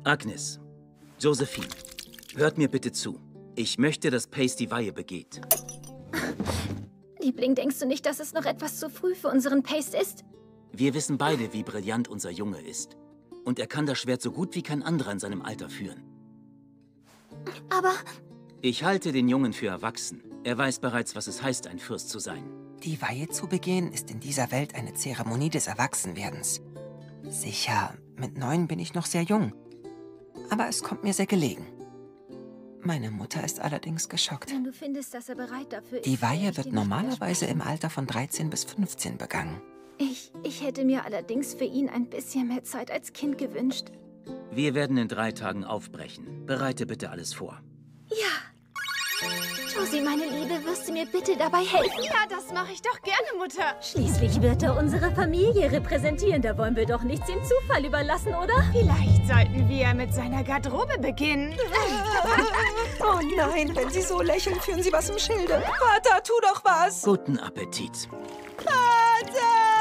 Agnes, Josephine, hört mir bitte zu. Ich möchte, dass Pace die Weihe begeht. Liebling, denkst du nicht, dass es noch etwas zu früh für unseren Pace ist? Wir wissen beide, wie brillant unser Junge ist. Und er kann das Schwert so gut wie kein anderer in seinem Alter führen. Aber... Ich halte den Jungen für erwachsen. Er weiß bereits, was es heißt, ein Fürst zu sein. Die Weihe zu begehen, ist in dieser Welt eine Zeremonie des Erwachsenwerdens. Sicher, mit 9 bin ich noch sehr jung. Aber es kommt mir sehr gelegen. Meine Mutter ist allerdings geschockt. Wenn du findest, dass er bereit dafür ist... Die Weihe wird normalerweise im Alter von 13 bis 15 begangen. Ich hätte mir allerdings für ihn ein bisschen mehr Zeit als Kind gewünscht. Wir werden in 3 Tagen aufbrechen. Bereite bitte alles vor. Ja. Josie, meine Liebe, wirst du mir bitte dabei helfen? Ja, das mache ich doch gerne, Mutter. Schließlich wird er unsere Familie repräsentieren. Da wollen wir doch nichts dem Zufall überlassen, oder? Vielleicht sollten wir mit seiner Garderobe beginnen. Oh nein, wenn Sie so lächeln, führen Sie was im Schilde. Vater, tu doch was! Guten Appetit. Vater!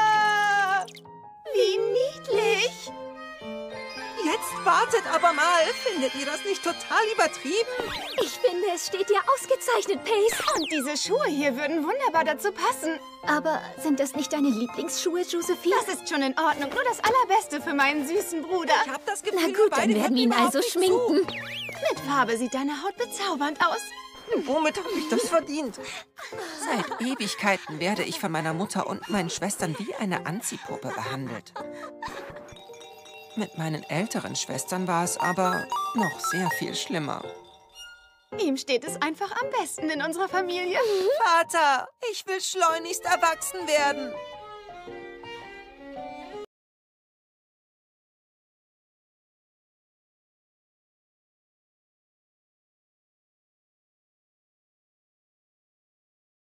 Wie niedlich. Jetzt wartet aber mal. Findet ihr das nicht total übertrieben? Ich finde, es steht dir ausgezeichnet, Pace. Und diese Schuhe hier würden wunderbar dazu passen. Aber sind das nicht deine Lieblingsschuhe, Josephine? Das ist schon in Ordnung. Nur das Allerbeste für meinen süßen Bruder. Ich hab das Gefühl, Na gut, dann werden wir ihn also schminken. Mit Farbe sieht deine Haut bezaubernd aus. Womit habe ich das verdient? Seit Ewigkeiten werde ich von meiner Mutter und meinen Schwestern wie eine Anziehpuppe behandelt. Mit meinen älteren Schwestern war es aber noch sehr viel schlimmer. Ihm steht es einfach am besten in unserer Familie. Vater, ich will schleunigst erwachsen werden.